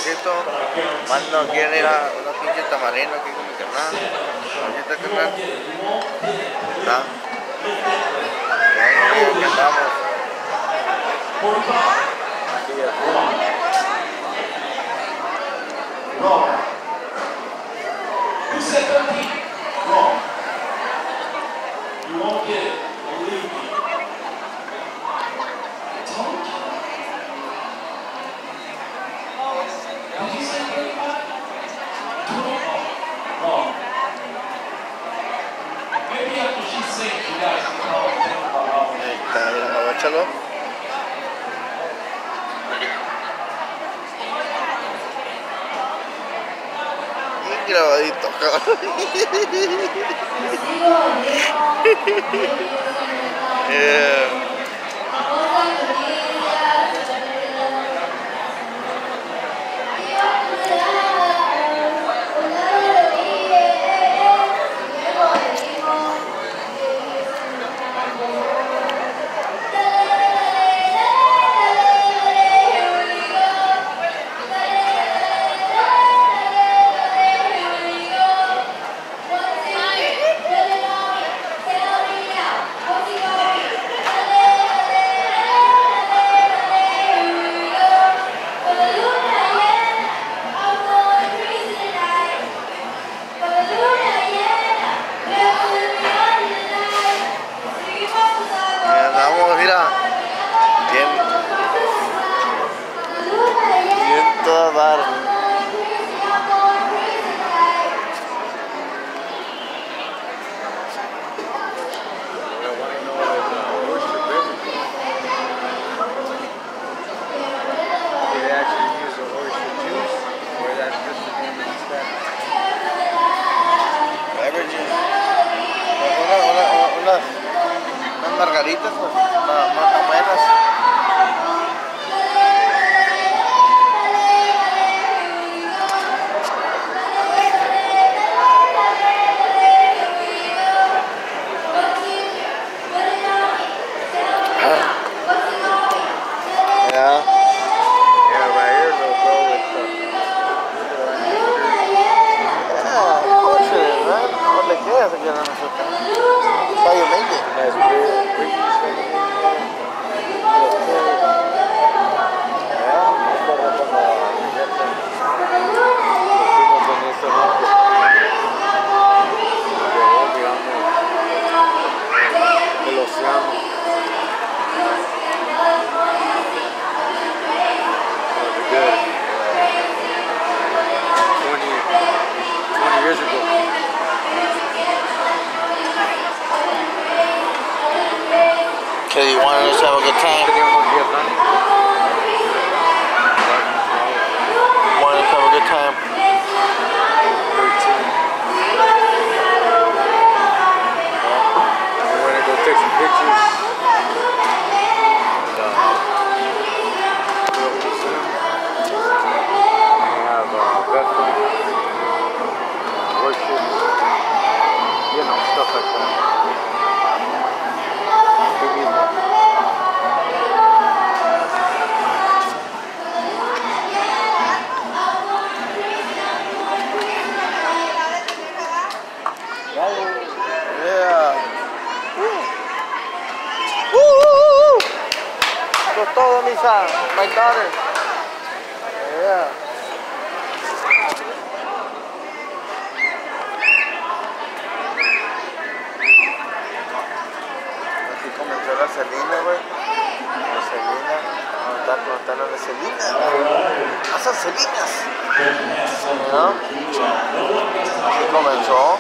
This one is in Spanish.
Diosito, más no quiere ir a una pinche tamarina aquí con mi carnal. Aquí está, carnal. ¿Está? Aquí andamos. Aquí ya. Wrong. Who said 13? Wrong. You won't get it. Believe me. I told you. Did you say 35? 20? Wrong. Maybe after she sings, you guys can call and think about how many. Está, mira, agáchalo. Grabadito, cabrón. Yeah. Mira, bien toda dar. Unas margaritas, pues, más buenas. Yeah. Yeah, right here they'll go with yeah, of course it is, man. All they care is to get on the foot. That's how you make it. That's good. Okay, you want us to have a good time? Want us to have a good time? 13. We're gonna go take some pictures. We have Bethel, worship, you know, stuff like that. Todo, Misa, my daughter. Yeah. Aquí comenzó la Celina, güey. La Celina. Vamos a estar plantando la Celina. Esas Celinas. ¿No? Así comenzó.